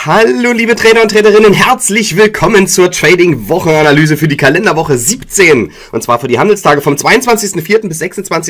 Hallo liebe Trader und Traderinnen, herzlich willkommen zur Trading-Wochenanalyse für die Kalenderwoche 17. Und zwar für die Handelstage vom 22.04. bis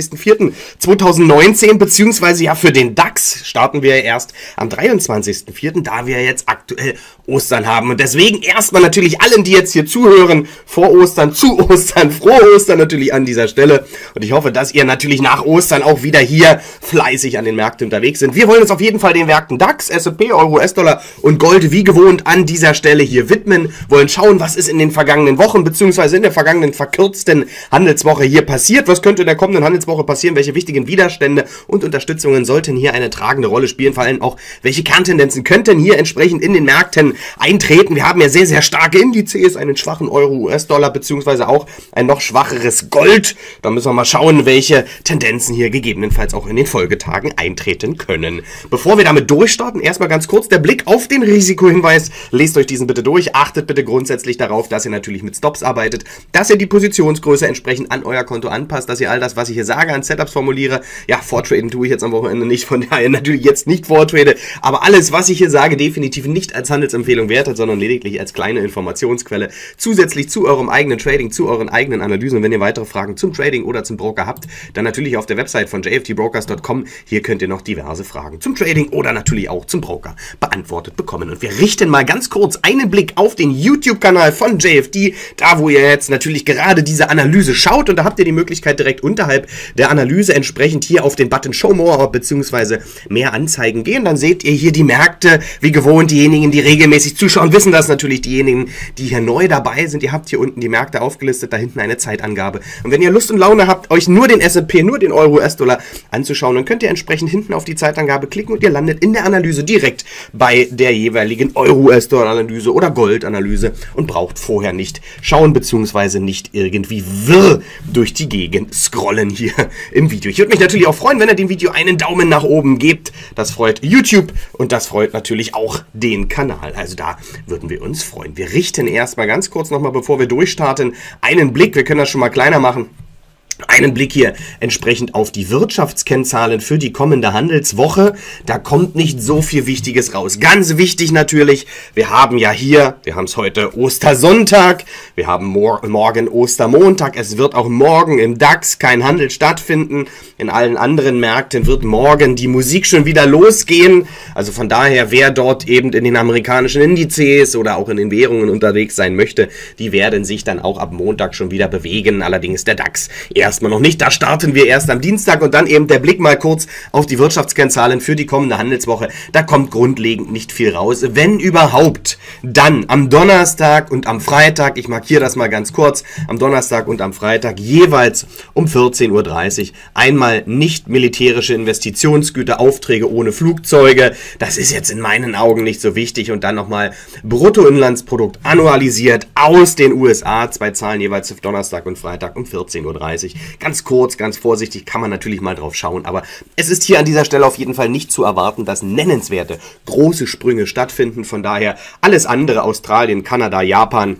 26.04.2019, beziehungsweise ja für den DAX starten wir erst am 23.04., da wir jetzt aktuell Ostern haben. Und deswegen erstmal natürlich allen, die jetzt hier zuhören, vor Ostern, zu Ostern, frohe Ostern natürlich an dieser Stelle. Und ich hoffe, dass ihr natürlich nach Ostern auch wieder hier fleißig an den Märkten unterwegs sind. Wir wollen uns auf jeden Fall den Märkten DAX, S&P, Euro, US-Dollar und Gold wie gewohnt an dieser Stelle hier widmen, wollen schauen, was ist in den vergangenen Wochen bzw. in der vergangenen verkürzten Handelswoche hier passiert, was könnte in der kommenden Handelswoche passieren, welche wichtigen Widerstände und Unterstützungen sollten hier eine tragende Rolle spielen, vor allem auch, welche Kerntendenzen könnten hier entsprechend in den Märkten eintreten. Wir haben ja sehr, sehr starke Indizes, einen schwachen Euro, US-Dollar bzw. auch ein noch schwacheres Gold. Da müssen wir mal schauen, welche Tendenzen hier gegebenenfalls auch in den Folgetagen eintreten können. Bevor wir damit durchstarten, erstmal ganz kurz der Blick auf den Risikohinweis. Lest euch diesen bitte durch. Achtet bitte grundsätzlich darauf, dass ihr natürlich mit Stops arbeitet, dass ihr die Positionsgröße entsprechend an euer Konto anpasst, dass ihr all das, was ich hier sage, an Setups formuliere. Ja, vortraden tue ich jetzt am Wochenende nicht, von daher natürlich jetzt nicht vortrade, aber alles, was ich hier sage, definitiv nicht als Handelsempfehlung wertet, sondern lediglich als kleine Informationsquelle zusätzlich zu eurem eigenen Trading, zu euren eigenen Analysen. Und wenn ihr weitere Fragen zum Trading oder zum Broker habt, dann natürlich auf der Website von jftbrokers.com. Hier könnt ihr noch diverse Fragen zum Trading oder natürlich auch zum Broker beantwortet bekommen. Und wir richten mal ganz kurz einen Blick auf den YouTube-Kanal von JFD, da wo ihr jetzt natürlich gerade diese Analyse schaut, und da habt ihr die Möglichkeit direkt unterhalb der Analyse entsprechend hier auf den Button Show More bzw. mehr Anzeigen gehen. Dann seht ihr hier die Märkte, wie gewohnt. Diejenigen, die regelmäßig zuschauen, wissen das natürlich. Diejenigen, die hier neu dabei sind, ihr habt hier unten die Märkte aufgelistet, da hinten eine Zeitangabe. Und wenn ihr Lust und Laune habt, euch nur den S&P, nur den Euro, US-Dollar anzuschauen, dann könnt ihr entsprechend hinten auf die Zeitangabe klicken und ihr landet in der Analyse direkt bei der jeweiligen Euro-US-Dollar-Analyse oder Gold-Analyse und braucht vorher nicht schauen bzw. nicht irgendwie wirr durch die Gegend scrollen hier im Video. Ich würde mich natürlich auch freuen, wenn ihr dem Video einen Daumen nach oben gebt. Das freut YouTube und das freut natürlich auch den Kanal. Also da würden wir uns freuen. Wir richten erstmal ganz kurz nochmal, bevor wir durchstarten, einen Blick. Wir können das schon mal kleiner machen. Einen Blick hier entsprechend auf die Wirtschaftskennzahlen für die kommende Handelswoche. Da kommt nicht so viel Wichtiges raus. Ganz wichtig natürlich, wir haben ja hier, wir haben es heute Ostersonntag, wir haben morgen Ostermontag. Es wird auch morgen im DAX kein Handel stattfinden. In allen anderen Märkten wird morgen die Musik schon wieder losgehen. Also von daher, wer dort eben in den amerikanischen Indizes oder auch in den Währungen unterwegs sein möchte, die werden sich dann auch ab Montag schon wieder bewegen. Allerdings der DAX erstmal noch nicht. Da starten wir erst am Dienstag und dann eben der Blick mal kurz auf die Wirtschaftskennzahlen für die kommende Handelswoche. Da kommt grundlegend nicht viel raus. Wenn überhaupt, dann am Donnerstag und am Freitag, ich markiere das mal ganz kurz, am Donnerstag und am Freitag jeweils um 14:30 Uhr einmal nicht militärische Investitionsgüter, Aufträge ohne Flugzeuge. Das ist jetzt in meinen Augen nicht so wichtig. Und dann nochmal Bruttoinlandsprodukt annualisiert aus den USA. 2 Zahlen jeweils auf Donnerstag und Freitag um 14:30 Uhr. Ganz kurz, ganz vorsichtig, kann man natürlich mal drauf schauen, aber es ist hier an dieser Stelle auf jeden Fall nicht zu erwarten, dass nennenswerte große Sprünge stattfinden. Von daher alles andere, Australien, Kanada, Japan,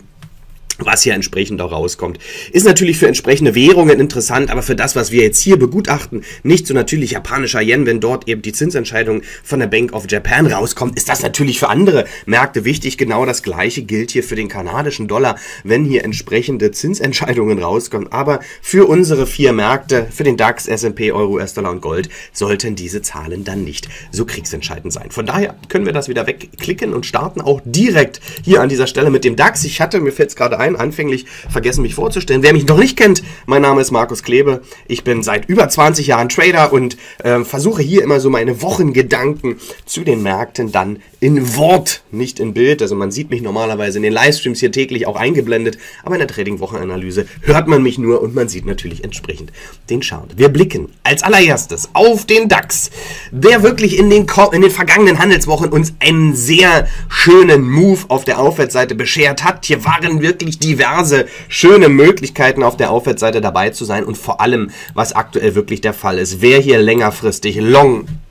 was hier entsprechend auch rauskommt, ist natürlich für entsprechende Währungen interessant, aber für das, was wir jetzt hier begutachten, nicht so natürlich japanischer Yen, wenn dort eben die Zinsentscheidung von der Bank of Japan rauskommt, ist das natürlich für andere Märkte wichtig. Genau das Gleiche gilt hier für den kanadischen Dollar, wenn hier entsprechende Zinsentscheidungen rauskommen. Aber für unsere 4 Märkte, für den DAX, S&P, Euro, US-Dollar und Gold, sollten diese Zahlen dann nicht so kriegsentscheidend sein. Von daher können wir das wieder wegklicken und starten auch direkt hier an dieser Stelle mit dem DAX. Mir fällt es gerade ein, anfänglich vergessen mich vorzustellen. Wer mich noch nicht kennt, mein Name ist Markus Klebe. Ich bin seit über 20 Jahren Trader und versuche hier immer so meine Wochengedanken zu den Märkten dann in Wort, nicht in Bild. Also man sieht mich normalerweise in den Livestreams hier täglich auch eingeblendet, aber in der Trading-Wochenanalyse hört man mich nur und man sieht natürlich entsprechend den Chart. Wir blicken als allererstes auf den DAX, der wirklich in den vergangenen Handelswochen uns einen sehr schönen Move auf der Aufwärtsseite beschert hat. Hier waren wirklich diverse schöne Möglichkeiten auf der Aufwärtsseite dabei zu sein und vor allem, was aktuell wirklich der Fall ist, wer hier längerfristig long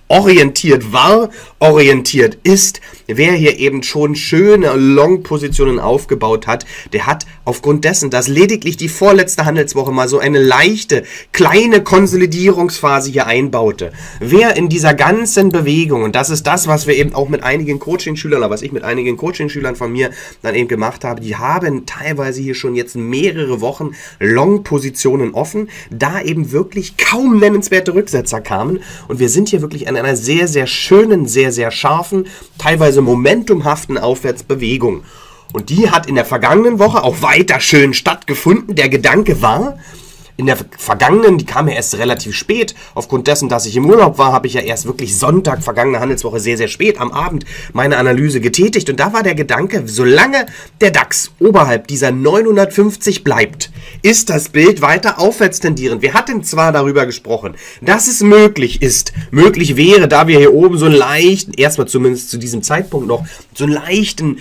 orientiert war, orientiert ist. Wer hier eben schon schöne Long-Positionen aufgebaut hat, der hat aufgrund dessen, dass lediglich die vorletzte Handelswoche mal so eine leichte, kleine Konsolidierungsphase hier einbaute. Wer in dieser ganzen Bewegung, und das ist das, was wir eben auch mit einigen Coaching-Schülern, oder was ich mit einigen Coaching-Schülern von mir dann eben gemacht habe, die haben teilweise hier schon jetzt mehrere Wochen Long-Positionen offen, da eben wirklich kaum nennenswerte Rücksetzer kamen. Und wir sind hier wirklich an einer sehr, sehr schönen, sehr, sehr scharfen, teilweise momentumhaften Aufwärtsbewegung. Und die hat in der vergangenen Woche auch weiter schön stattgefunden. Der Gedanke war, in der vergangenen, die kam ja erst relativ spät, aufgrund dessen, dass ich im Urlaub war, habe ich ja erst wirklich Sonntag, vergangene Handelswoche, sehr, sehr spät am Abend meine Analyse getätigt. Und da war der Gedanke, solange der DAX oberhalb dieser 950 bleibt, ist das Bild weiter aufwärts tendierend. Wir hatten zwar darüber gesprochen, dass es möglich wäre, da wir hier oben so einen leichten, erstmal zumindest zu diesem Zeitpunkt noch, so einen leichten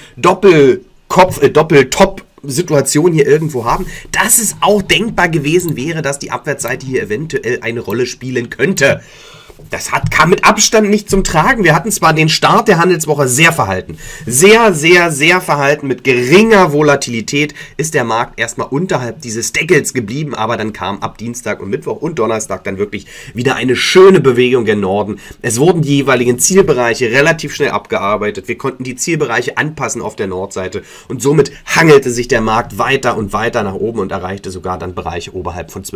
Doppeltop-Situation hier irgendwo haben, dass es auch denkbar gewesen wäre, dass die Abwärtsseite hier eventuell eine Rolle spielen könnte. Das kam mit Abstand nicht zum Tragen. Wir hatten zwar den Start der Handelswoche sehr verhalten. Sehr, sehr, sehr verhalten. Mit geringer Volatilität ist der Markt erstmal unterhalb dieses Deckels geblieben. Aber dann kam ab Dienstag und Mittwoch und Donnerstag dann wirklich wieder eine schöne Bewegung gen Norden. Es wurden die jeweiligen Zielbereiche relativ schnell abgearbeitet. Wir konnten die Zielbereiche anpassen auf der Nordseite. Und somit hangelte sich der Markt weiter und weiter nach oben und erreichte sogar dann Bereiche oberhalb von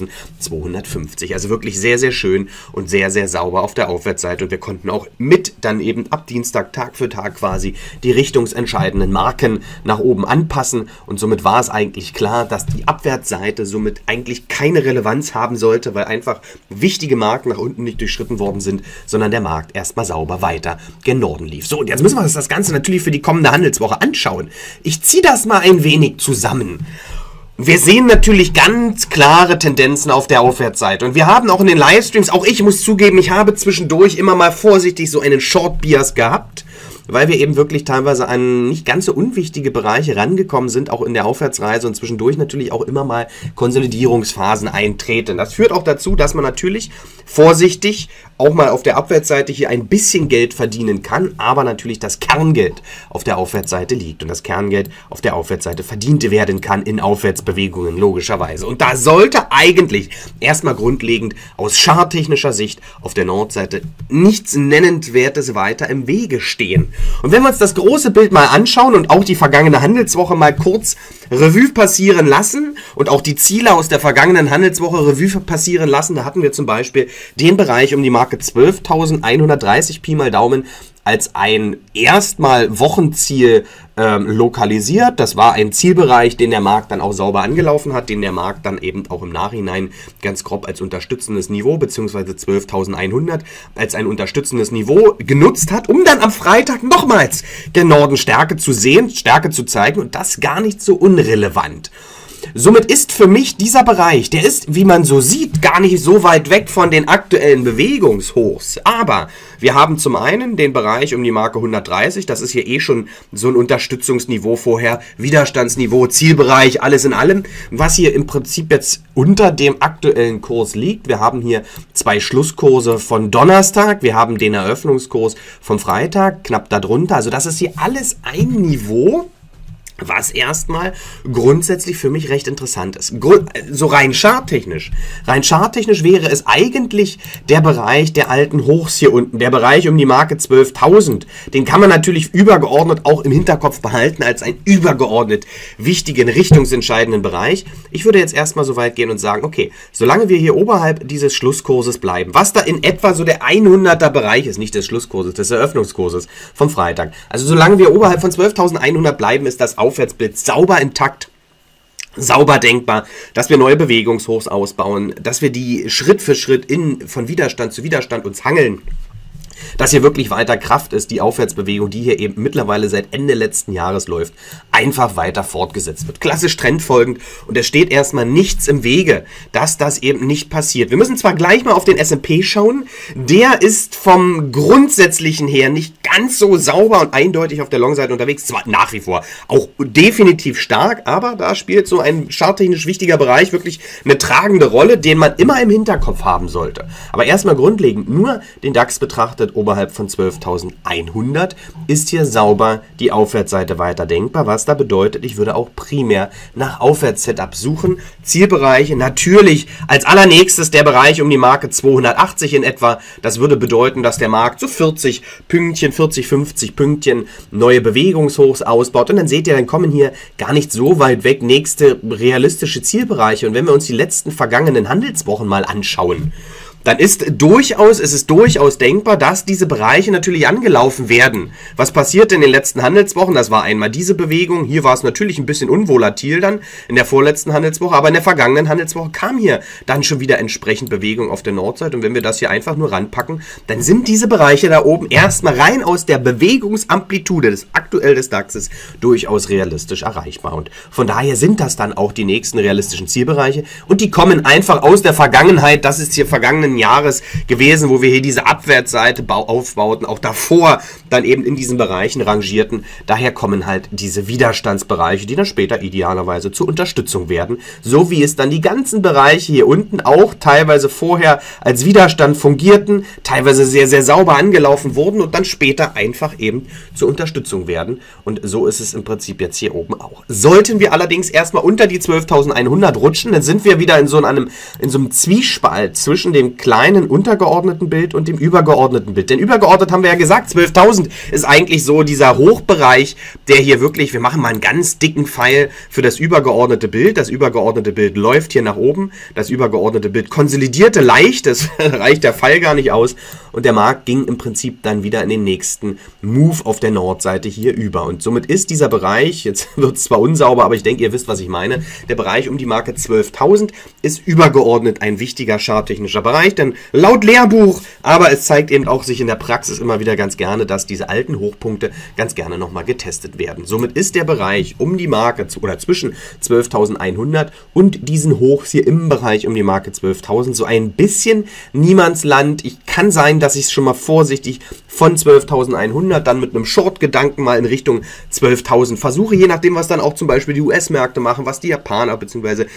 12.250. Also wirklich sehr, sehr schön und sehr, sehr sauber auf der Aufwärtsseite, und wir konnten auch mit dann eben ab Dienstag Tag für Tag quasi die richtungsentscheidenden Marken nach oben anpassen, und somit war es eigentlich klar, dass die Abwärtsseite somit eigentlich keine Relevanz haben sollte, weil einfach wichtige Marken nach unten nicht durchschritten worden sind, sondern der Markt erstmal sauber weiter gen Norden lief. So, und jetzt müssen wir uns das Ganze natürlich für die kommende Handelswoche anschauen. Ich ziehe das mal ein wenig zusammen. Wir sehen natürlich ganz klare Tendenzen auf der Aufwärtsseite, und wir haben auch in den Livestreams, auch ich muss zugeben, ich habe zwischendurch immer mal vorsichtig so einen Short Bias gehabt, weil wir eben wirklich teilweise an nicht ganz so unwichtige Bereiche rangekommen sind, auch in der Aufwärtsreise, und zwischendurch natürlich auch immer mal Konsolidierungsphasen eintreten. Das führt auch dazu, dass man natürlich vorsichtig auch mal auf der Abwärtsseite hier ein bisschen Geld verdienen kann, aber natürlich das Kerngeld auf der Aufwärtsseite liegt und das Kerngeld auf der Aufwärtsseite verdient werden kann in Aufwärtsbewegungen, logischerweise. Und da sollte eigentlich erstmal grundlegend aus charttechnischer Sicht auf der Nordseite nichts Nennenswertes weiter im Wege stehen. Und wenn wir uns das große Bild mal anschauen und auch die vergangene Handelswoche mal kurz Revue passieren lassen und auch die Ziele aus der vergangenen Handelswoche Revue passieren lassen, da hatten wir zum Beispiel den Bereich um die Marke 12.130 Pi mal Daumen als ein erstmal Wochenziel lokalisiert. Das war ein Zielbereich, den der Markt dann auch sauber angelaufen hat, den der Markt dann eben auch im Nachhinein ganz grob als unterstützendes Niveau, beziehungsweise 12.100 als ein unterstützendes Niveau genutzt hat, um dann am Freitag nochmals den Norden Stärke zu sehen, Stärke zu zeigen, und das gar nicht so unrelevant. Somit ist für mich dieser Bereich, der ist, wie man so sieht, gar nicht so weit weg von den aktuellen Bewegungshochs. Aber wir haben zum einen den Bereich um die Marke 130, das ist hier eh schon so ein Unterstützungsniveau vorher, Widerstandsniveau, Zielbereich, alles in allem, was hier im Prinzip jetzt unter dem aktuellen Kurs liegt. Wir haben hier zwei Schlusskurse von Donnerstag, wir haben den Eröffnungskurs vom Freitag, knapp darunter. Also das ist hier alles ein Niveau, was erstmal grundsätzlich für mich recht interessant ist. So rein charttechnisch wäre es eigentlich der Bereich der alten Hochs hier unten, der Bereich um die Marke 12.000. Den kann man natürlich übergeordnet auch im Hinterkopf behalten als einen übergeordnet wichtigen, richtungsentscheidenden Bereich. Ich würde jetzt erstmal so weit gehen und sagen, okay, solange wir hier oberhalb dieses Schlusskurses bleiben, was da in etwa so der 100er Bereich ist, nicht des Schlusskurses, des Eröffnungskurses vom Freitag, also solange wir oberhalb von 12.100 bleiben, ist das Aufwärtsbild sauber intakt, sauber denkbar, dass wir neue Bewegungshochs ausbauen, dass wir die Schritt für Schritt von Widerstand zu Widerstand uns hangeln. dass hier wirklich weiter Kraft ist, die Aufwärtsbewegung, die hier eben mittlerweile seit Ende letzten Jahres läuft, einfach weiter fortgesetzt wird. Klassisch trendfolgend und es steht erstmal nichts im Wege, dass das eben nicht passiert. Wir müssen zwar gleich mal auf den S&P schauen, der ist vom Grundsätzlichen her nicht ganz so sauber und eindeutig auf der Long-Seite unterwegs, zwar nach wie vor auch definitiv stark, aber da spielt so ein charttechnisch wichtiger Bereich wirklich eine tragende Rolle, den man immer im Hinterkopf haben sollte. Aber erstmal grundlegend, nur den DAX betrachtet, oberhalb von 12.100 ist hier sauber die Aufwärtsseite weiter denkbar, was da bedeutet, ich würde auch primär nach Aufwärts-Setup suchen. Zielbereiche natürlich als allernächstes der Bereich um die Marke 280 in etwa. Das würde bedeuten, dass der Markt so 40 Pünktchen, 40, 50 Pünktchen neue Bewegungshochs ausbaut und dann seht ihr, dann kommen hier gar nicht so weit weg nächste realistische Zielbereiche und wenn wir uns die letzten vergangenen Handelswochen mal anschauen, dann ist es durchaus denkbar, dass diese Bereiche natürlich angelaufen werden. Was passiert in den letzten Handelswochen? Das war einmal diese Bewegung. Hier war es natürlich ein bisschen unvolatil dann in der vorletzten Handelswoche, aber in der vergangenen Handelswoche kam hier dann schon wieder entsprechend Bewegung auf der Nordseite. Und wenn wir das hier einfach nur ranpacken, dann sind diese Bereiche da oben erstmal rein aus der Bewegungsamplitude des DAXes durchaus realistisch erreichbar. Und von daher sind das dann auch die nächsten realistischen Zielbereiche. Und die kommen einfach aus der Vergangenheit. Das ist hier vergangenen Jahres gewesen, wo wir hier diese Abwärtsseite aufbauten, auch davor dann eben in diesen Bereichen rangierten. Daher kommen halt diese Widerstandsbereiche, die dann später idealerweise zur Unterstützung werden, so wie es dann die ganzen Bereiche hier unten auch teilweise vorher als Widerstand fungierten, teilweise sehr, sehr sauber angelaufen wurden und dann später einfach eben zur Unterstützung werden. Und so ist es im Prinzip jetzt hier oben auch. Sollten wir allerdings erstmal unter die 12.100 rutschen, dann sind wir wieder in so einem Zwiespalt zwischen dem kleinen untergeordneten Bild und dem übergeordneten Bild. Denn übergeordnet haben wir ja gesagt, 12.000 ist eigentlich so dieser Hochbereich, der hier wirklich, wir machen mal einen ganz dicken Pfeil für das übergeordnete Bild. Das übergeordnete Bild läuft hier nach oben. Das übergeordnete Bild konsolidierte leicht, das reicht der Pfeil gar nicht aus. Und der Markt ging im Prinzip dann wieder in den nächsten Move auf der Nordseite hier über. Und somit ist dieser Bereich, jetzt wird es zwar unsauber, aber ich denke, ihr wisst, was ich meine, der Bereich um die Marke 12.000 ist übergeordnet ein wichtiger charttechnischer Bereich, denn laut Lehrbuch, aber es zeigt eben auch sich in der Praxis immer wieder ganz gerne, dass diese alten Hochpunkte ganz gerne nochmal getestet werden. Somit ist der Bereich um die Marke oder zwischen 12.100 und diesen Hochs hier im Bereich um die Marke 12.000 so ein bisschen Niemandsland. Ich kann sein, dass ich es schon mal vorsichtig von 12.100 dann mit einem Short-Gedanken mal in Richtung 12.000 versuche, je nachdem, was dann auch zum Beispiel die US-Märkte machen, was die Japaner bzw.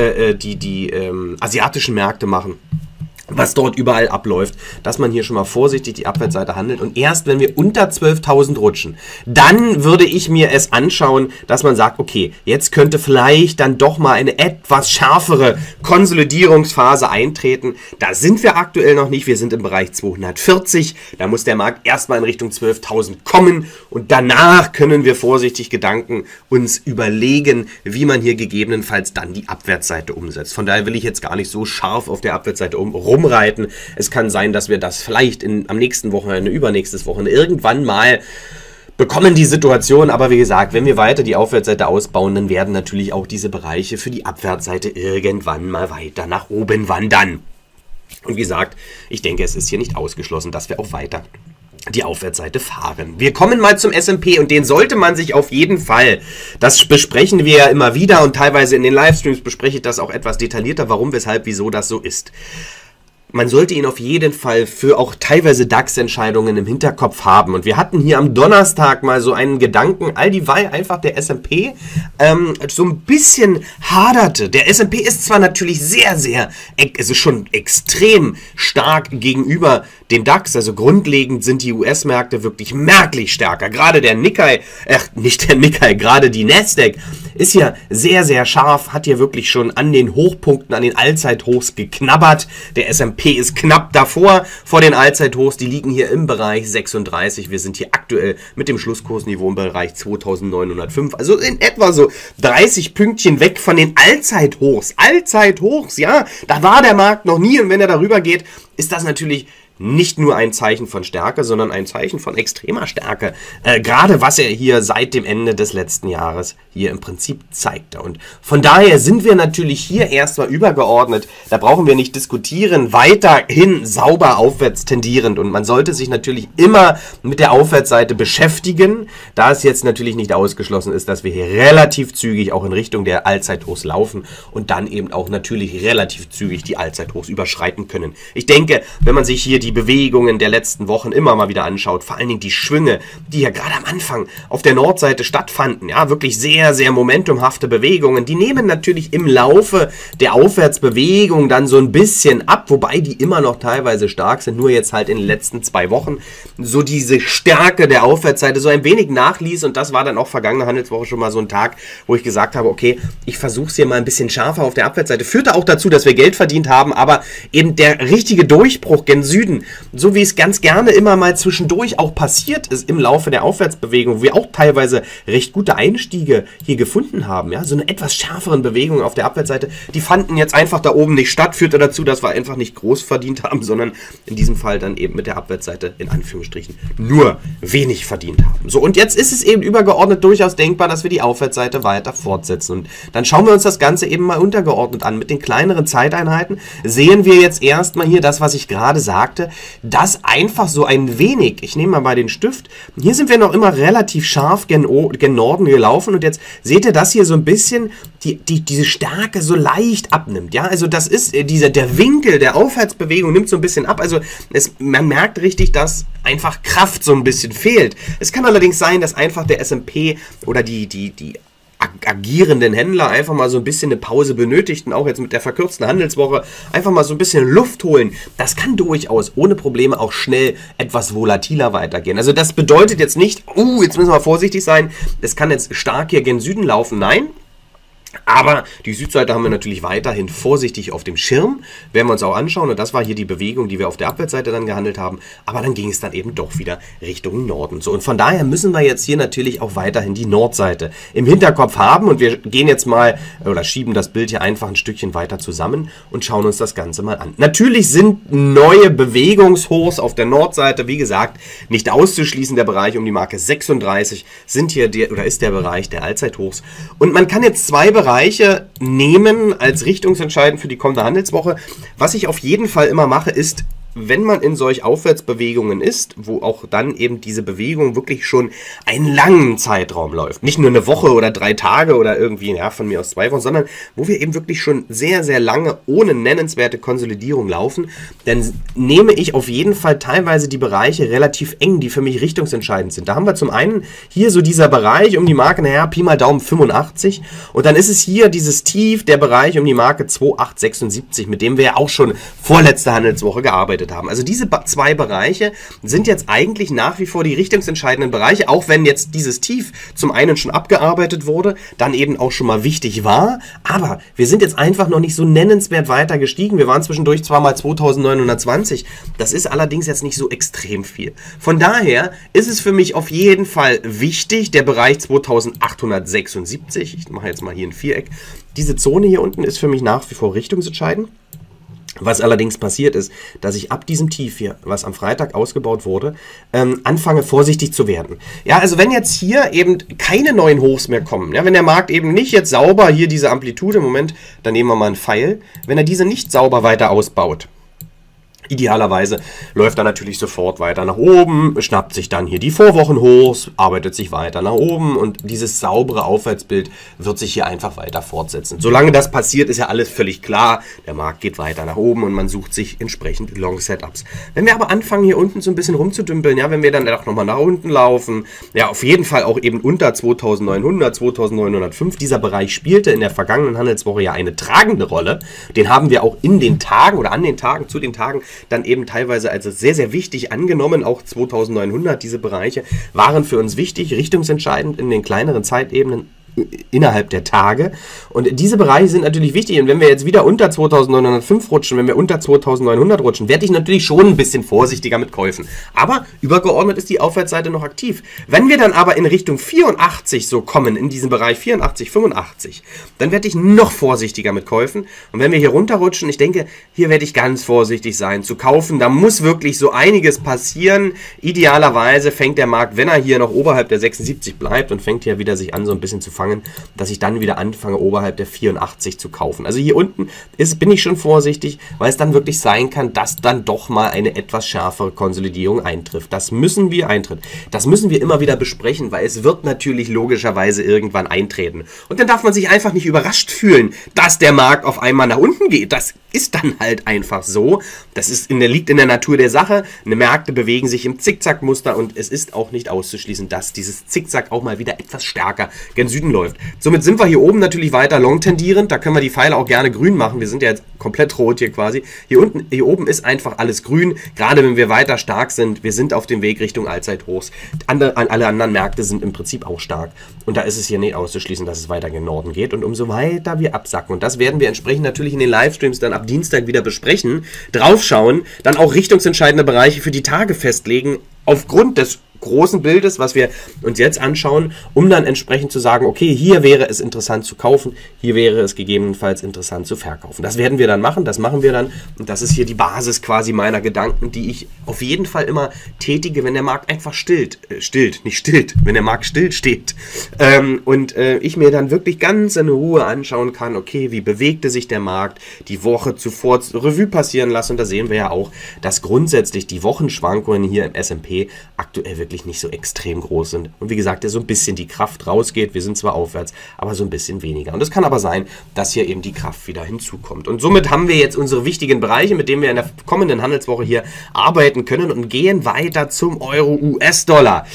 die asiatischen Märkte machen, was dort überall abläuft, dass man hier schon mal vorsichtig die Abwärtsseite handelt und erst wenn wir unter 12.000 rutschen, dann würde ich mir es anschauen, dass man sagt, okay, jetzt könnte vielleicht dann doch mal eine etwas schärfere Konsolidierungsphase eintreten. Da sind wir aktuell noch nicht, wir sind im Bereich 240, da muss der Markt erstmal in Richtung 12.000 kommen und danach können wir vorsichtig Gedanken uns überlegen, wie man hier gegebenenfalls dann die Abwärtsseite umsetzt. Von daher will ich jetzt gar nicht so scharf auf der Abwärtsseite rumreiten. Es kann sein, dass wir das vielleicht am nächsten Wochenende, übernächstes Wochenende irgendwann mal bekommen die Situation, aber wie gesagt, wenn wir weiter die Aufwärtsseite ausbauen, dann werden natürlich auch diese Bereiche für die Abwärtsseite irgendwann mal weiter nach oben wandern. Und wie gesagt, ich denke, es ist hier nicht ausgeschlossen, dass wir auch weiter die Aufwärtsseite fahren. Wir kommen mal zum S&P und den sollte man sich auf jeden Fall, das besprechen wir ja immer wieder und teilweise in den Livestreams bespreche ich das auch etwas detaillierter, warum, weshalb, wieso das so ist. Man sollte ihn auf jeden Fall für auch teilweise DAX-Entscheidungen im Hinterkopf haben. Und wir hatten hier am Donnerstag mal so einen Gedanken, all dieweil einfach der S&P so ein bisschen haderte. Der S&P ist zwar natürlich sehr, sehr, es ist schon extrem stark gegenüber dem DAX, also grundlegend sind die US-Märkte wirklich merklich stärker. Gerade der Nikkei, gerade die Nasdaq ist ja sehr, sehr scharf, hat hier wirklich schon an den Hochpunkten, an den Allzeithochs geknabbert. Der S&P ist knapp davor, vor den Allzeithochs, die liegen hier im Bereich 36. Wir sind hier aktuell mit dem Schlusskursniveau im Bereich 2905, also in etwa so 30 Pünktchen weg von den Allzeithochs. Allzeithochs, ja, da war der Markt noch nie und wenn er darüber geht, ist das natürlich nicht nur ein Zeichen von Stärke, sondern ein Zeichen von extremer Stärke. Gerade was er hier seit dem Ende des letzten Jahres hier im Prinzip zeigte. Und von daher sind wir natürlich hier erstmal übergeordnet. Da brauchen wir nicht diskutieren. Weiterhin sauber aufwärts tendierend. Und man sollte sich natürlich immer mit der Aufwärtsseite beschäftigen, da es jetzt natürlich nicht ausgeschlossen ist, dass wir hier relativ zügig auch in Richtung der Allzeithochs laufen und dann eben auch natürlich relativ zügig die Allzeithochs überschreiten können. Ich denke, wenn man sich hier die Bewegungen der letzten Wochen immer mal wieder anschaut, vor allen Dingen die Schwünge, die ja gerade am Anfang auf der Nordseite stattfanden, ja, wirklich sehr, sehr momentumhafte Bewegungen, die nehmen natürlich im Laufe der Aufwärtsbewegung dann so ein bisschen ab, wobei die immer noch teilweise stark sind, nur jetzt halt in den letzten 2 Wochen so diese Stärke der Aufwärtsseite so ein wenig nachließ und das war dann auch vergangene Handelswoche schon mal so ein Tag, wo ich gesagt habe, okay, ich versuche es hier mal ein bisschen scharfer auf der Abwärtsseite, führte auch dazu, dass wir Geld verdient haben, aber eben der richtige Durchbruch gen Süden, so wie es ganz gerne immer mal zwischendurch auch passiert ist im Laufe der Aufwärtsbewegung, wo wir auch teilweise recht gute Einstiege hier gefunden haben, ja, so eine etwas schärferen Bewegung auf der Abwärtsseite, die fanden jetzt einfach da oben nicht statt, führte dazu, dass wir einfach nicht groß verdient haben, sondern in diesem Fall dann eben mit der Abwärtsseite in Anführungsstrichen nur wenig verdient haben. So, und jetzt ist es eben übergeordnet durchaus denkbar, dass wir die Aufwärtsseite weiter fortsetzen und dann schauen wir uns das Ganze eben mal untergeordnet an. Mit den kleineren Zeiteinheiten sehen wir jetzt erstmal hier das, was ich gerade sagte, dass einfach so ein wenig, ich nehme mal bei den Stift, hier sind wir noch immer relativ scharf gen Norden gelaufen und jetzt seht ihr, dass hier so ein bisschen diese Stärke so leicht abnimmt, ja, also das ist der Winkel der Aufwärtsbewegung nimmt so ein bisschen ab, also man merkt richtig, dass einfach Kraft so ein bisschen fehlt. Es kann allerdings sein, dass einfach der S&P oder die agierenden Händler einfach mal so ein bisschen eine Pause benötigten, auch jetzt mit der verkürzten Handelswoche, einfach mal so ein bisschen Luft holen. Das kann durchaus ohne Probleme auch schnell etwas volatiler weitergehen. Also das bedeutet jetzt nicht, jetzt müssen wir vorsichtig sein, es kann jetzt stark hier gen Süden laufen, nein. Aber die Südseite haben wir natürlich weiterhin vorsichtig auf dem Schirm, werden wir uns auch anschauen und das war hier die Bewegung, die wir auf der Abwärtsseite dann gehandelt haben, aber dann ging es dann eben doch wieder Richtung Norden. So, und von daher müssen wir jetzt hier natürlich auch weiterhin die Nordseite im Hinterkopf haben und wir gehen jetzt mal oder schieben das Bild hier einfach ein Stückchen weiter zusammen und schauen uns das Ganze mal an. Natürlich sind neue Bewegungshochs auf der Nordseite, wie gesagt, nicht auszuschließen. Der Bereich um die Marke 36 ist der Bereich der Allzeithochs und man kann jetzt zwei Bereiche nehmen als richtungsentscheidend für die kommende Handelswoche. Was ich auf jeden Fall immer mache, ist, wenn man in solch Aufwärtsbewegungen ist, wo auch dann eben diese Bewegung wirklich schon einen langen Zeitraum läuft, nicht nur eine Woche oder 3 Tage oder irgendwie, ja, von mir aus 2 Wochen, sondern wo wir eben wirklich schon sehr, sehr lange ohne nennenswerte Konsolidierung laufen, dann nehme ich auf jeden Fall teilweise die Bereiche relativ eng, die für mich richtungsentscheidend sind. Da haben wir zum einen hier so dieser Bereich um die Marke, naja, Pi mal Daumen 85 und dann ist es hier dieses Tief, der Bereich um die Marke 2876, mit dem wir ja auch schon vorletzte Handelswoche gearbeitet haben. Also diese 2 Bereiche sind jetzt eigentlich nach wie vor die richtungsentscheidenden Bereiche, auch wenn jetzt dieses Tief zum einen schon abgearbeitet wurde, dann eben auch schon mal wichtig war, aber wir sind jetzt einfach noch nicht so nennenswert weiter gestiegen. Wir waren zwischendurch zwar mal 2920, das ist allerdings jetzt nicht so extrem viel. Von daher ist es für mich auf jeden Fall wichtig, der Bereich 2876, ich mache jetzt mal hier ein Viereck, diese Zone hier unten ist für mich nach wie vor richtungsentscheidend. Was allerdings passiert ist, dass ich ab diesem Tief hier, was am Freitag ausgebaut wurde, anfange vorsichtig zu werden. Ja, also wenn jetzt hier eben keine neuen Hochs mehr kommen, ja, wenn der Markt eben nicht jetzt sauber hier diese Amplitude, im Moment, dann nehmen wir mal einen Pfeil, wenn er diese nicht sauber weiter ausbaut, idealerweise läuft er natürlich sofort weiter nach oben, schnappt sich dann hier die Vorwochenhochs, arbeitet sich weiter nach oben und dieses saubere Aufwärtsbild wird sich hier einfach weiter fortsetzen. Solange das passiert, ist ja alles völlig klar. Der Markt geht weiter nach oben und man sucht sich entsprechend Long-Setups. Wenn wir aber anfangen, hier unten so ein bisschen rumzudümpeln, ja, wenn wir dann auch nochmal nach unten laufen, ja, auf jeden Fall auch eben unter 2900, 2905, dieser Bereich spielte in der vergangenen Handelswoche ja eine tragende Rolle. Den haben wir auch in den Tagen oder an den Tagen, zu den Tagen dann eben teilweise als sehr, sehr wichtig angenommen. Auch 2900, diese Bereiche waren für uns wichtig, richtungsentscheidend in den kleineren Zeitebenen. innerhalb der Tage. Und diese Bereiche sind natürlich wichtig. Und wenn wir jetzt wieder unter 2905 rutschen, wenn wir unter 2900 rutschen, werde ich natürlich schon ein bisschen vorsichtiger mit Käufen. Aber übergeordnet ist die Aufwärtsseite noch aktiv. Wenn wir dann aber in Richtung 84 so kommen, in diesem Bereich 84, 85, dann werde ich noch vorsichtiger mit Käufen. Und wenn wir hier runterrutschen, ich denke, hier werde ich ganz vorsichtig sein zu kaufen. Da muss wirklich so einiges passieren. Idealerweise fängt der Markt, wenn er hier noch oberhalb der 76 bleibt und fängt hier wieder sich an, so ein bisschen zu fangen, dass ich dann wieder anfange, oberhalb der 84 zu kaufen. Also hier unten bin ich schon vorsichtig, weil es dann wirklich sein kann, dass dann doch mal eine etwas schärfere Konsolidierung eintrifft. Das müssen wir immer wieder besprechen, weil es wird natürlich logischerweise irgendwann eintreten. Und dann darf man sich einfach nicht überrascht fühlen, dass der Markt auf einmal nach unten geht. Das ist dann halt einfach so. Das liegt in der Natur der Sache. Märkte bewegen sich im Zickzackmuster und es ist auch nicht auszuschließen, dass dieses Zickzack auch mal wieder etwas stärker gen Süden läuft. Somit sind wir hier oben natürlich weiter long tendierend. Da können wir die Pfeile auch gerne grün machen. Wir sind ja jetzt komplett rot hier quasi. Hier oben ist einfach alles grün. Gerade wenn wir weiter stark sind. Wir sind auf dem Weg Richtung Allzeithochs. Alle anderen Märkte sind im Prinzip auch stark. Und da ist es hier nicht auszuschließen, dass es weiter gen Norden geht. Und umso weiter wir absacken, und das werden wir entsprechend natürlich in den Livestreams dann ab Dienstag wieder besprechen, draufschauen, dann auch richtungsentscheidende Bereiche für die Tage festlegen, aufgrund des großen Bildes, was wir uns jetzt anschauen, um dann entsprechend zu sagen, okay, hier wäre es interessant zu kaufen, hier wäre es gegebenenfalls interessant zu verkaufen. Das werden wir dann machen, das machen wir dann und das ist hier die Basis quasi meiner Gedanken, die ich auf jeden Fall immer tätige, wenn der Markt einfach wenn der Markt still steht ich mir dann wirklich ganz in Ruhe anschauen kann, okay, wie bewegte sich der Markt, die Woche zuvor Revue passieren lassen und da sehen wir ja auch, dass grundsätzlich die Wochenschwankungen hier im S&P aktuell wirklich nicht so extrem groß sind. Und wie gesagt, ja so ein bisschen die Kraft rausgeht. Wir sind zwar aufwärts, aber so ein bisschen weniger. Und es kann aber sein, dass hier eben die Kraft wieder hinzukommt. Und somit haben wir jetzt unsere wichtigen Bereiche, mit denen wir in der kommenden Handelswoche hier arbeiten können und gehen weiter zum Euro-US-Dollar.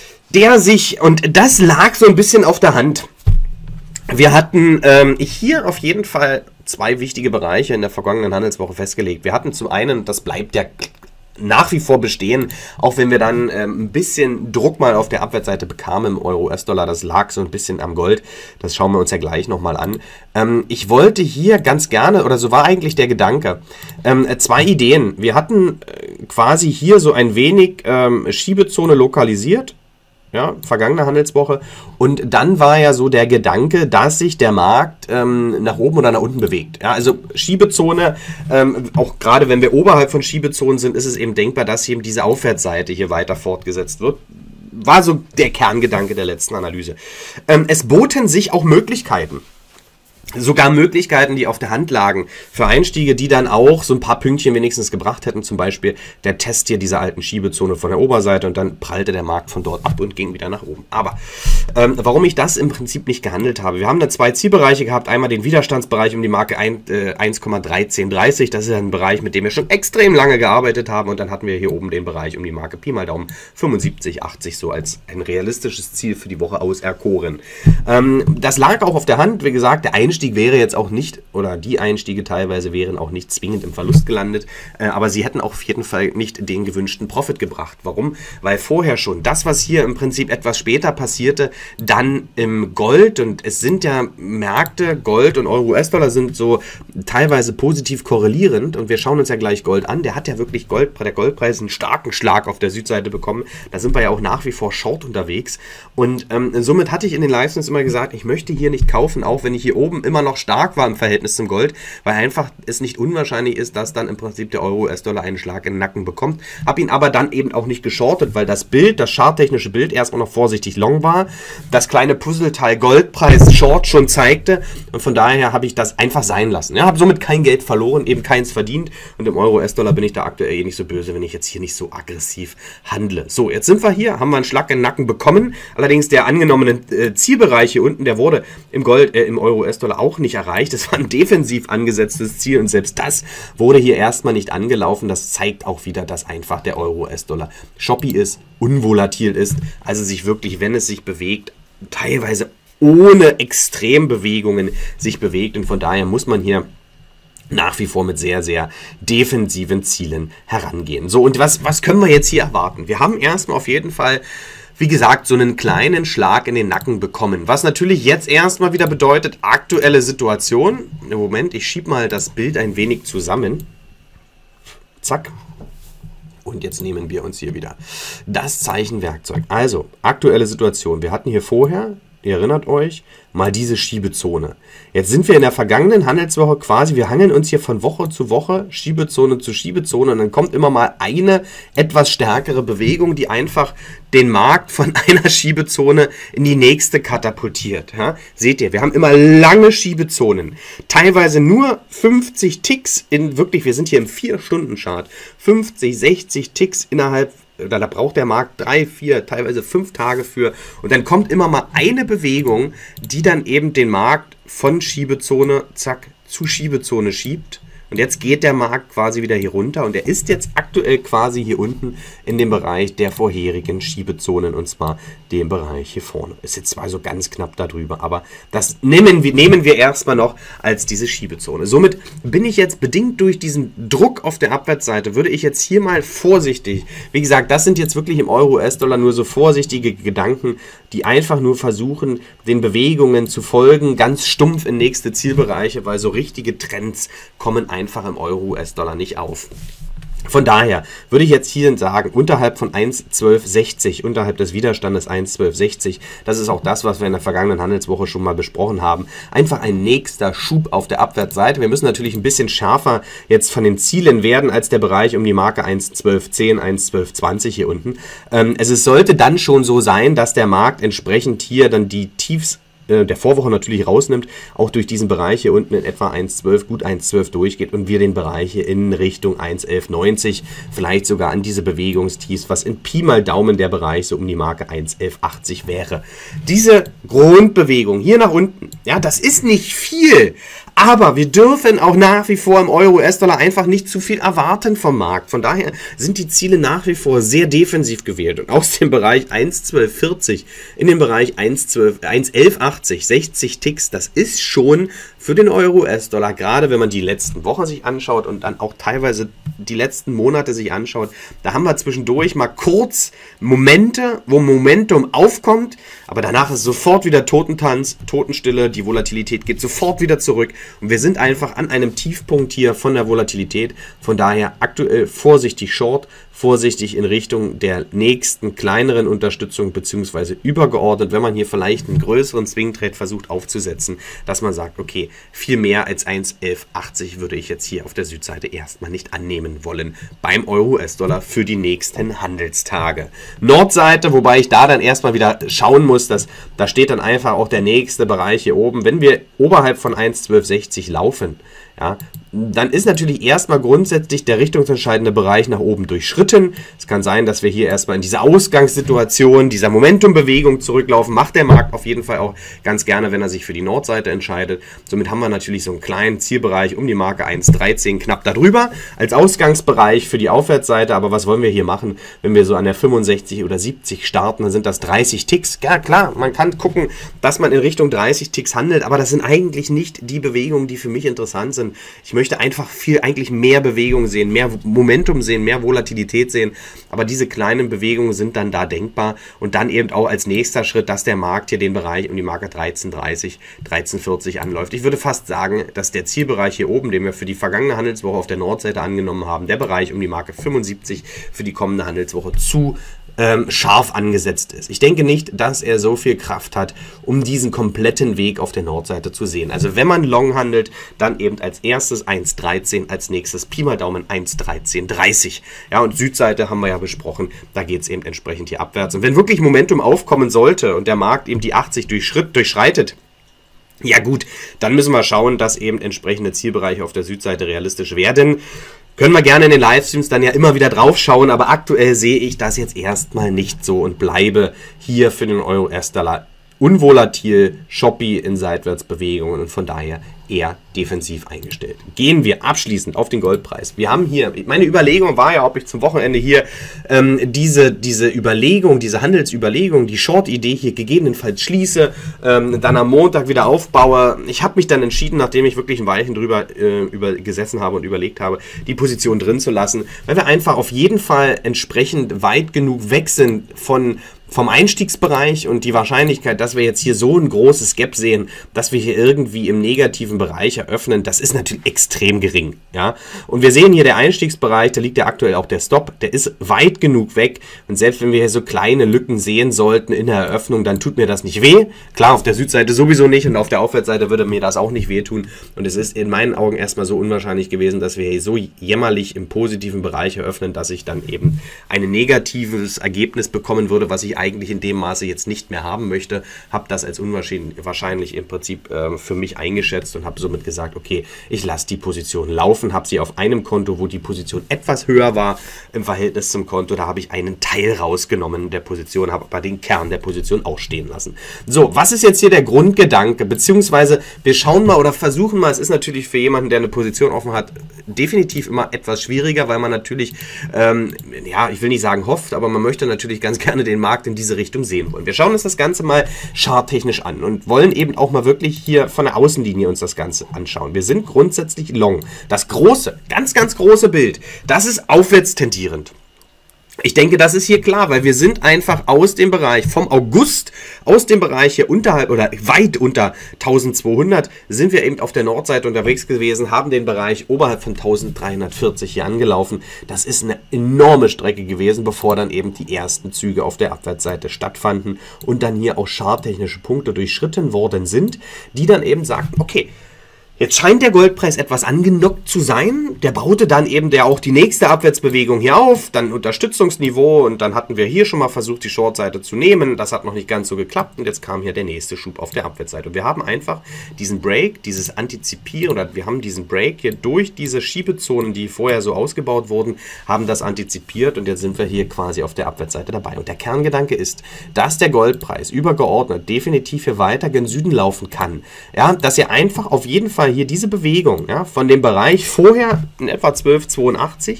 Und das lag so ein bisschen auf der Hand. Wir hatten hier auf jeden Fall zwei wichtige Bereiche in der vergangenen Handelswoche festgelegt. Wir hatten zum einen, das bleibt ja nach wie vor bestehen, auch wenn wir dann ein bisschen Druck mal auf der Abwärtsseite bekamen im Euro-US-Dollar, das lag so ein bisschen am Gold, das schauen wir uns ja gleich nochmal an. Ich wollte hier ganz gerne, oder so war eigentlich der Gedanke, zwei Ideen. Wir hatten quasi hier so ein wenig Schiebezone lokalisiert, ja, vergangene Handelswoche. Und dann war ja so der Gedanke, dass sich der Markt nach oben oder nach unten bewegt. Ja, also Schiebezone, auch gerade wenn wir oberhalb von Schiebezonen sind, ist es eben denkbar, dass eben diese Aufwärtsseite hier weiter fortgesetzt wird. War so der Kerngedanke der letzten Analyse. Es boten sich auch Möglichkeiten. Sogar Möglichkeiten, die auf der Hand lagen für Einstiege, die dann auch so ein paar Pünktchen wenigstens gebracht hätten. Zum Beispiel der Test hier dieser alten Schiebezone von der Oberseite und dann prallte der Markt von dort ab und ging wieder nach oben. Aber warum ich das im Prinzip nicht gehandelt habe, wir haben da zwei Zielbereiche gehabt. Einmal den Widerstandsbereich um die Marke 1,1330. Das ist ein Bereich, mit dem wir schon extrem lange gearbeitet haben. Und dann hatten wir hier oben den Bereich um die Marke Pi mal Daumen 75,80 so als ein realistisches Ziel für die Woche auserkoren. Das lag auch auf der Hand. Wie gesagt, der Einstieg wäre jetzt auch nicht, oder die Einstiege teilweise wären auch nicht zwingend im Verlust gelandet, aber sie hätten auch auf jeden Fall nicht den gewünschten Profit gebracht. Warum? Weil vorher schon das, was hier im Prinzip etwas später passierte, dann im Gold, und es sind ja Märkte, Gold und Euro-US-Dollar sind so teilweise positiv korrelierend und wir schauen uns ja gleich Gold an, der hat ja wirklich der Goldpreis einen starken Schlag auf der Südseite bekommen, da sind wir ja auch nach wie vor short unterwegs und somit hatte ich in den Livestreams immer gesagt, ich möchte hier nicht kaufen, auch wenn ich hier oben immer noch stark war im Verhältnis zum Gold, weil einfach es nicht unwahrscheinlich ist, dass dann im Prinzip der Euro-US-Dollar einen Schlag in den Nacken bekommt. Habe ihn aber dann eben auch nicht geschortet, weil das Bild, das charttechnische Bild erstmal noch vorsichtig long war, das kleine Puzzleteil Goldpreis Short schon zeigte und von daher habe ich das einfach sein lassen. Ja, habe somit kein Geld verloren, eben keins verdient und im Euro-US-Dollar bin ich da aktuell eh nicht so böse, wenn ich jetzt hier nicht so aggressiv handle. So, jetzt sind wir hier, haben wir einen Schlag in den Nacken bekommen, allerdings der angenommene Zielbereich hier unten, der wurde im Euro-US-Dollar auch nicht erreicht. Das war ein defensiv angesetztes Ziel und selbst das wurde hier erstmal nicht angelaufen. Das zeigt auch wieder, dass einfach der Euro-US-Dollar choppy ist, unvolatil ist, also sich wirklich, wenn es sich bewegt, teilweise ohne Extrembewegungen sich bewegt und von daher muss man hier nach wie vor mit sehr, sehr defensiven Zielen herangehen. So, und was können wir jetzt hier erwarten? Wir haben erstmal auf jeden Fall wie gesagt, so einen kleinen Schlag in den Nacken bekommen. Was natürlich jetzt erstmal wieder bedeutet, aktuelle Situation. Moment, ich schiebe mal das Bild ein wenig zusammen. Zack. Und jetzt nehmen wir uns hier wieder das Zeichenwerkzeug. Also, aktuelle Situation. Wir hatten hier vorher, ihr erinnert euch, mal diese Schiebezone. Jetzt sind wir in der vergangenen Handelswoche quasi, wir hangeln uns hier von Woche zu Woche, Schiebezone zu Schiebezone und dann kommt immer mal eine etwas stärkere Bewegung, die einfach den Markt von einer Schiebezone in die nächste katapultiert. Ja? Seht ihr, wir haben immer lange Schiebezonen, teilweise nur 50 Ticks in wirklich, wir sind hier im 4-Stunden-Chart, 50, 60 Ticks innerhalb. Da braucht der Markt 3, 4, teilweise 5 Tage für. Und dann kommt immer mal eine Bewegung, die dann eben den Markt von Schiebezone, zack, zu Schiebezone schiebt. Und jetzt geht der Markt quasi wieder hier runter und er ist jetzt aktuell quasi hier unten in dem Bereich der vorherigen Schiebezonen und zwar dem Bereich hier vorne. Ist jetzt zwar so ganz knapp darüber, aber das nehmen wir erstmal noch als diese Schiebezone. Somit bin ich jetzt bedingt durch diesen Druck auf der Abwärtsseite, würde ich jetzt hier mal vorsichtig, wie gesagt, das sind jetzt wirklich im Euro-US-Dollar nur so vorsichtige Gedanken, die einfach nur versuchen, den Bewegungen zu folgen, ganz stumpf in nächste Zielbereiche, weil so richtige Trends kommen einfach im Euro-US-Dollar nicht auf. Von daher würde ich jetzt hier sagen, unterhalb von 1,1260, unterhalb des Widerstandes 1,1260, das ist auch das, was wir in der vergangenen Handelswoche schon mal besprochen haben, einfach ein nächster Schub auf der Abwärtsseite. Wir müssen natürlich ein bisschen schärfer jetzt von den Zielen werden als der Bereich um die Marke 1,1210, 1,1220 hier unten. Sollte dann schon so sein, dass der Markt entsprechend hier dann die Tiefs der Vorwoche natürlich rausnimmt, auch durch diesen Bereich hier unten in etwa 1,12, gut 1,12 durchgeht und wir den Bereich hier in Richtung 1,1190, vielleicht sogar an diese Bewegungstiefs, was in Pi mal Daumen der Bereich so um die Marke 1,1180 wäre. Diese Grundbewegung hier nach unten, ja, das ist nicht viel, aber wir dürfen auch nach wie vor im Euro-US-Dollar einfach nicht zu viel erwarten vom Markt. Von daher sind die Ziele nach wie vor sehr defensiv gewählt. Und aus dem Bereich 1,1240 in den Bereich 1,1180, 60 Ticks, das ist schon für den Euro-US-Dollar, gerade wenn man die letzten Wochen sich anschaut und dann auch teilweise die letzten Monate sich anschaut, da haben wir zwischendurch mal kurz Momente, wo Momentum aufkommt, aber danach ist sofort wieder Totentanz, Totenstille, die Volatilität geht sofort wieder zurück und wir sind einfach an einem Tiefpunkt hier von der Volatilität, von daher aktuell vorsichtig short, vorsichtig in Richtung der nächsten kleineren Unterstützung beziehungsweise übergeordnet, wenn man hier vielleicht einen größeren Swing Trade versucht aufzusetzen, dass man sagt, okay, viel mehr als 1,1180 würde ich jetzt hier auf der Südseite erstmal nicht annehmen wollen beim Euro-US-Dollar für die nächsten Handelstage. Nordseite, wobei ich da dann erstmal wieder schauen muss, dass da steht dann einfach auch der nächste Bereich hier oben. Wenn wir oberhalb von 1,1260 laufen, ja, dann ist natürlich erstmal grundsätzlich der richtungsentscheidende Bereich nach oben durchschritten. Es kann sein, dass wir hier erstmal in diese Ausgangssituation, dieser Momentumbewegung zurücklaufen. Macht der Markt auf jeden Fall auch ganz gerne, wenn er sich für die Nordseite entscheidet. Somit haben wir natürlich so einen kleinen Zielbereich um die Marke 1,13 knapp darüber als Ausgangsbereich für die Aufwärtsseite. Aber was wollen wir hier machen, wenn wir so an der 65 oder 70 starten? Dann sind das 30 Ticks. Ja klar, man kann gucken, dass man in Richtung 30 Ticks handelt, aber das sind eigentlich nicht die Bewegungen, die für mich interessant sind. Ich möchte einfach eigentlich mehr Bewegung sehen, mehr Momentum sehen, mehr Volatilität sehen, aber diese kleinen Bewegungen sind dann da denkbar und dann eben auch als nächster Schritt, dass der Markt hier den Bereich um die Marke 13,30, 13,40 anläuft. Ich würde fast sagen, dass der Zielbereich hier oben, den wir für die vergangene Handelswoche auf der Nordseite angenommen haben, der Bereich um die Marke 75 für die kommende Handelswoche zu scharf angesetzt ist. Ich denke nicht, dass er so viel Kraft hat, um diesen kompletten Weg auf der Nordseite zu sehen. Also wenn man long handelt, dann eben als erstes 1,13, als nächstes Pi mal Daumen 1,1330. Ja, und Südseite haben wir ja besprochen, da geht es eben entsprechend hier abwärts. Und wenn wirklich Momentum aufkommen sollte und der Markt eben die 80 durchschreitet, ja gut, dann müssen wir schauen, dass eben entsprechende Zielbereiche auf der Südseite realistisch werden. Können wir gerne in den Livestreams dann ja immer wieder drauf schauen, aber aktuell sehe ich das jetzt erstmal nicht so und bleibe hier für den Euro-US-Dollar unvolatil, choppy in Seitwärtsbewegungen und von daher eher defensiv eingestellt. Gehen wir abschließend auf den Goldpreis. Wir haben hier, meine Überlegung war ja, ob ich zum Wochenende hier diese Überlegung, diese Handelsüberlegung, die Short-Idee hier gegebenenfalls schließe, dann am Montag wieder aufbaue. Ich habe mich dann entschieden, nachdem ich wirklich ein Weilchen drüber gesessen habe und überlegt habe, die Position drin zu lassen, weil wir einfach auf jeden Fall entsprechend weit genug weg sind von vom Einstiegsbereich und die Wahrscheinlichkeit, dass wir jetzt hier so ein großes Gap sehen, dass wir hier irgendwie im negativen Bereich eröffnen, das ist natürlich extrem gering. Ja? Und wir sehen hier der Einstiegsbereich, da liegt ja aktuell auch der Stop, der ist weit genug weg und selbst wenn wir hier so kleine Lücken sehen sollten in der Eröffnung, dann tut mir das nicht weh. Klar, auf der Südseite sowieso nicht und auf der Aufwärtsseite würde mir das auch nicht wehtun und es ist in meinen Augen erstmal so unwahrscheinlich gewesen, dass wir hier so jämmerlich im positiven Bereich eröffnen, dass ich dann eben ein negatives Ergebnis bekommen würde, was ich eigentlich in dem Maße jetzt nicht mehr haben möchte, habe das als unwahrscheinlich im Prinzip für mich eingeschätzt und habe somit gesagt, okay, ich lasse die Position laufen, habe sie auf einem Konto, wo die Position etwas höher war im Verhältnis zum Konto, da habe ich einen Teil rausgenommen der Position, habe aber den Kern der Position auch stehen lassen. So, was ist jetzt hier der Grundgedanke, beziehungsweise wir schauen mal oder versuchen mal, es ist natürlich für jemanden, der eine Position offen hat, definitiv immer etwas schwieriger, weil man natürlich, ja, ich will nicht sagen hofft, aber man möchte natürlich ganz gerne den Markt in diese Richtung sehen wollen. Wir schauen uns das Ganze mal charttechnisch an und wollen eben auch mal wirklich hier von der Außenlinie uns das Ganze anschauen. Wir sind grundsätzlich long. Das große, ganz, ganz große Bild, das ist aufwärts tendierend. Ich denke, das ist hier klar, weil wir sind einfach aus dem Bereich vom August, aus dem Bereich hier unterhalb oder weit unter 1200 sind wir eben auf der Nordseite unterwegs gewesen, haben den Bereich oberhalb von 1340 hier angelaufen. Das ist eine enorme Strecke gewesen, bevor dann eben die ersten Züge auf der Abwärtsseite stattfanden und dann hier auch charttechnische Punkte durchschritten worden sind, die dann eben sagten, okay, jetzt scheint der Goldpreis etwas angenockt zu sein. Der baute dann eben auch die nächste Abwärtsbewegung hier auf, dann Unterstützungsniveau und dann hatten wir hier schon mal versucht, die Shortseite zu nehmen. Das hat noch nicht ganz so geklappt und jetzt kam hier der nächste Schub auf der Abwärtsseite. Und wir haben einfach diesen Break, dieses Antizipieren oder wir haben diesen Break hier durch diese Schiebezonen, die vorher so ausgebaut wurden, haben das antizipiert und jetzt sind wir hier quasi auf der Abwärtsseite dabei. Und der Kerngedanke ist, dass der Goldpreis übergeordnet definitiv hier weiter gen Süden laufen kann. Ja, dass ihr einfach auf jeden Fall hier diese Bewegung, ja, von dem Bereich vorher in etwa 12,82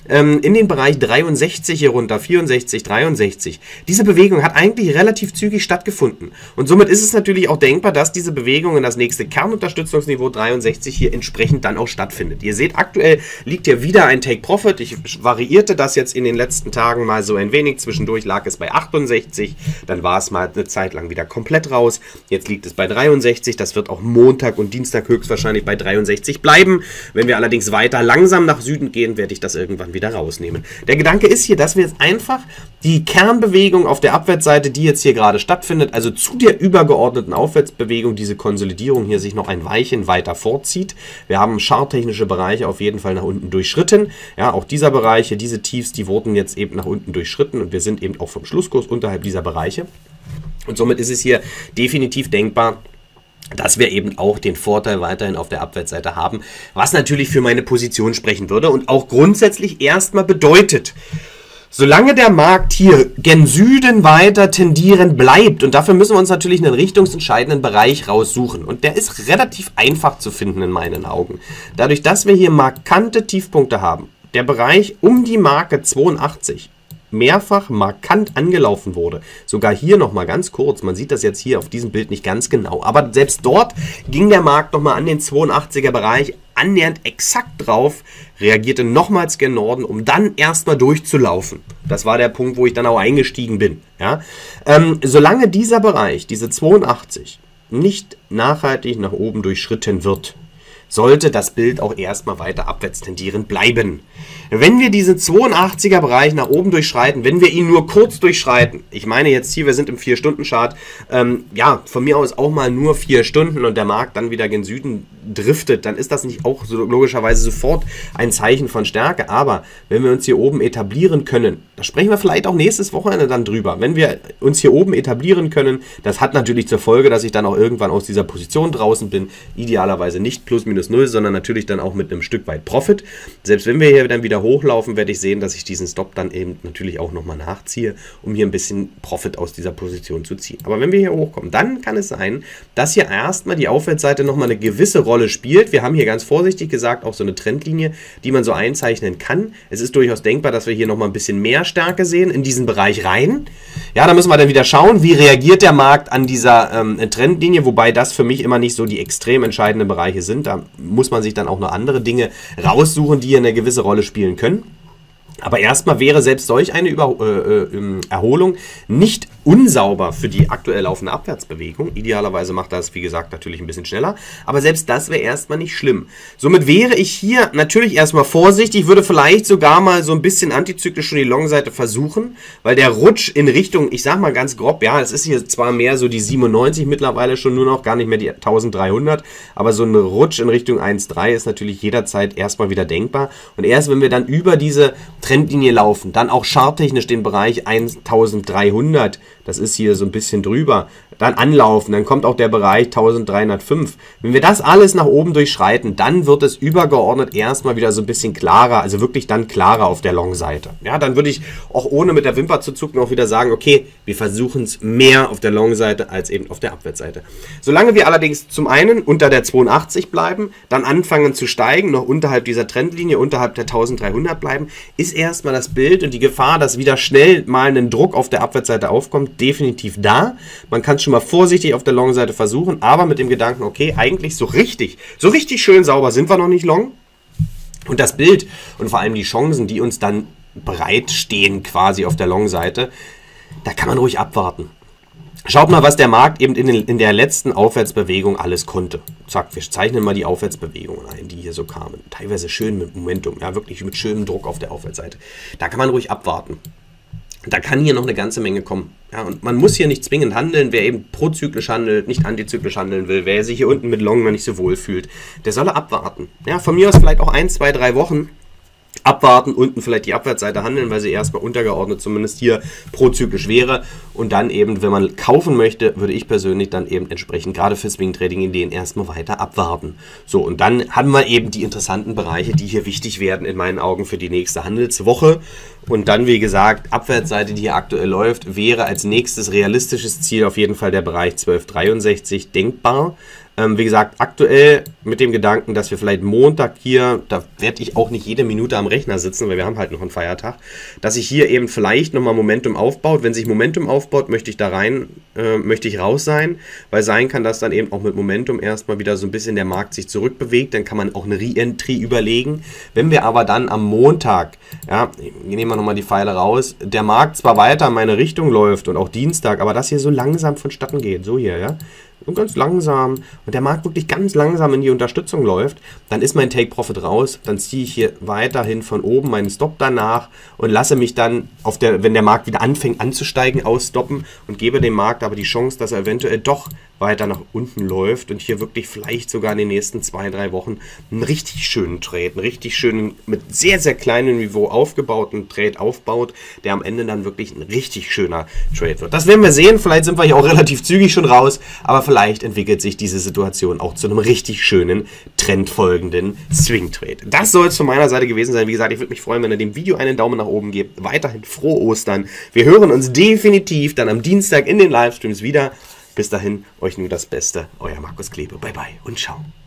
in den Bereich 63 hier runter, 64, 63. Diese Bewegung hat eigentlich relativ zügig stattgefunden. Und somit ist es natürlich auch denkbar, dass diese Bewegung in das nächste Kernunterstützungsniveau 63 hier entsprechend dann auch stattfindet. Ihr seht, aktuell liegt hier wieder ein Take-Profit. Ich variierte das jetzt in den letzten Tagen mal so ein wenig. Zwischendurch lag es bei 68, dann war es mal eine Zeit lang wieder komplett raus. Jetzt liegt es bei 63. Das wird auch Montag und Dienstag höchstwahrscheinlich bei 63 bleiben. Wenn wir allerdings weiter langsam nach Süden gehen, werde ich das irgendwann wieder rausnehmen. Der Gedanke ist hier, dass wir jetzt einfach die Kernbewegung auf der Abwärtsseite, die jetzt hier gerade stattfindet, also zu der übergeordneten Aufwärtsbewegung, diese Konsolidierung hier sich noch ein Weilchen weiter vorzieht. Wir haben charttechnische Bereiche auf jeden Fall nach unten durchschritten. Ja, auch dieser Bereich hier, diese Tiefs, die wurden jetzt eben nach unten durchschritten und wir sind eben auch vom Schlusskurs unterhalb dieser Bereiche. Und somit ist es hier definitiv denkbar, dass wir eben auch den Vorteil weiterhin auf der Abwärtsseite haben, was natürlich für meine Position sprechen würde und auch grundsätzlich erstmal bedeutet, solange der Markt hier gen Süden weiter tendieren bleibt, und dafür müssen wir uns natürlich einen richtungsentscheidenden Bereich raussuchen, und der ist relativ einfach zu finden in meinen Augen. Dadurch, dass wir hier markante Tiefpunkte haben, der Bereich um die Marke 82, mehrfach markant angelaufen wurde. Sogar hier nochmal ganz kurz, man sieht das jetzt hier auf diesem Bild nicht ganz genau, aber selbst dort ging der Markt nochmal an den 82er Bereich annähernd exakt drauf, reagierte nochmals gen Norden, um dann erstmal durchzulaufen. Das war der Punkt, wo ich dann auch eingestiegen bin. Ja? Solange dieser Bereich, diese 82, nicht nachhaltig nach oben durchschritten wird, sollte das Bild auch erstmal weiter abwärts tendierend bleiben. Wenn wir diesen 82er Bereich nach oben durchschreiten, wenn wir ihn nur kurz durchschreiten, ich meine jetzt hier, wir sind im 4-Stunden-Chart, ja, von mir aus auch mal nur 4 Stunden und der Markt dann wieder gen Süden driftet, dann ist das nicht auch so logischerweise sofort ein Zeichen von Stärke. Aber wenn wir uns hier oben etablieren können, da sprechen wir vielleicht auch nächstes Wochenende dann drüber, wenn wir uns hier oben etablieren können, das hat natürlich zur Folge, dass ich dann auch irgendwann aus dieser Position draußen bin, idealerweise nicht plus minus 0, sondern natürlich dann auch mit einem Stück weit Profit. Selbst wenn wir hier dann wieder hochlaufen, werde ich sehen, dass ich diesen Stop dann eben natürlich auch nochmal nachziehe, um hier ein bisschen Profit aus dieser Position zu ziehen. Aber wenn wir hier hochkommen, dann kann es sein, dass hier erstmal die Aufwärtsseite nochmal eine gewisse Rolle spielt. Wir haben hier ganz vorsichtig gesagt auch so eine Trendlinie, die man so einzeichnen kann. Es ist durchaus denkbar, dass wir hier nochmal ein bisschen mehr Stärke sehen in diesen Bereich rein. Ja, da müssen wir dann wieder schauen, wie reagiert der Markt an dieser Trendlinie, wobei das für mich immer nicht so die extrem entscheidenden Bereiche sind. Da muss man sich dann auch noch andere Dinge raussuchen, die hier eine gewisse Rolle spielen können. Aber erstmal wäre selbst solch eine Erholung nicht unsauber für die aktuell laufende Abwärtsbewegung. Idealerweise macht das, wie gesagt, natürlich ein bisschen schneller. Aber selbst das wäre erstmal nicht schlimm. Somit wäre ich hier natürlich erstmal vorsichtig, würde vielleicht sogar mal so ein bisschen antizyklisch schon die Long-Seite versuchen, weil der Rutsch in Richtung, ich sag mal ganz grob, ja, es ist hier zwar mehr so die 97 mittlerweile schon nur noch, gar nicht mehr die 1300, aber so ein Rutsch in Richtung 1,3 ist natürlich jederzeit erstmal wieder denkbar. Und erst wenn wir dann über diese Trendlinie laufen, dann auch charttechnisch den Bereich 1300, das ist hier so ein bisschen drüber, dann anlaufen, dann kommt auch der Bereich 1305. Wenn wir das alles nach oben durchschreiten, dann wird es übergeordnet erstmal wieder so ein bisschen klarer, also wirklich dann klarer auf der Long-Seite. Ja, dann würde ich auch ohne mit der Wimper zu zucken auch wieder sagen, okay, wir versuchen es mehr auf der Long-Seite als eben auf der Abwärtsseite. Solange wir allerdings zum einen unter der 82 bleiben, dann anfangen zu steigen, noch unterhalb dieser Trendlinie, unterhalb der 1300 bleiben, ist erstmal das Bild und die Gefahr, dass wieder schnell mal ein Druck auf der Abwärtsseite aufkommt, definitiv da. Man kann es schon mal vorsichtig auf der Long-Seite versuchen, aber mit dem Gedanken, okay, eigentlich so richtig schön sauber sind wir noch nicht long. Und das Bild und vor allem die Chancen, die uns dann bereitstehen quasi auf der Long-Seite, da kann man ruhig abwarten. Schaut mal, was der Markt eben in der letzten Aufwärtsbewegung alles konnte. Zack, wir zeichnen mal die Aufwärtsbewegungen ein, die hier so kamen. Teilweise schön mit Momentum, ja, wirklich mit schönem Druck auf der Aufwärtsseite. Da kann man ruhig abwarten. Da kann hier noch eine ganze Menge kommen. Ja, und man muss hier nicht zwingend handeln. Wer eben prozyklisch handelt, nicht antizyklisch handeln will, wer sich hier unten mit Long noch nicht so wohl fühlt, der soll abwarten. Ja, von mir aus vielleicht auch 1, 2, 3 Wochen. Abwarten, unten vielleicht die Abwärtsseite handeln, weil sie erstmal untergeordnet zumindest hier prozyklisch wäre. Und dann eben, wenn man kaufen möchte, würde ich persönlich dann eben entsprechend gerade für Swing-Trading-Ideen erstmal weiter abwarten. So, und dann haben wir eben die interessanten Bereiche, die hier wichtig werden in meinen Augen für die nächste Handelswoche. Und dann, wie gesagt, Abwärtsseite, die hier aktuell läuft, wäre als nächstes realistisches Ziel auf jeden Fall der Bereich 12,63 denkbar. Wie gesagt, aktuell mit dem Gedanken, dass wir vielleicht Montag hier, da werde ich auch nicht jede Minute am Rechner sitzen, weil wir haben halt noch einen Feiertag, dass sich hier eben vielleicht nochmal Momentum aufbaut. Wenn sich Momentum aufbaut, möchte ich da rein, möchte ich raus sein, weil sein kann, dass dann eben auch mit Momentum erstmal wieder so ein bisschen der Markt sich zurückbewegt, dann kann man auch eine Re-Entry überlegen. Wenn wir aber dann am Montag, ja, nehmen wir nochmal die Pfeile raus, der Markt zwar weiter in meine Richtung läuft und auch Dienstag, aber das hier so langsam vonstatten geht, so hier, ja, und ganz langsam und der Markt wirklich ganz langsam in die Unterstützung läuft, dann ist mein Take-Profit raus, dann ziehe ich hier weiterhin von oben meinen Stop danach und lasse mich dann, wenn der Markt wieder anfängt anzusteigen, ausstoppen und gebe dem Markt aber die Chance, dass er eventuell doch weiter nach unten läuft und hier wirklich vielleicht sogar in den nächsten 2, 3 Wochen einen richtig schönen Trade, einen richtig schönen, mit sehr, sehr kleinem Niveau aufgebauten Trade aufbaut, der am Ende dann wirklich ein richtig schöner Trade wird. Das werden wir sehen, vielleicht sind wir hier auch relativ zügig schon raus, aber vielleicht entwickelt sich diese Situation auch zu einem richtig schönen, trendfolgenden Swing-Trade. Das soll es von meiner Seite gewesen sein. Wie gesagt, ich würde mich freuen, wenn ihr dem Video einen Daumen nach oben gebt. Weiterhin frohe Ostern. Wir hören uns definitiv dann am Dienstag in den Livestreams wieder. Bis dahin, euch nur das Beste. Euer Markus Klebe. Bye bye und ciao.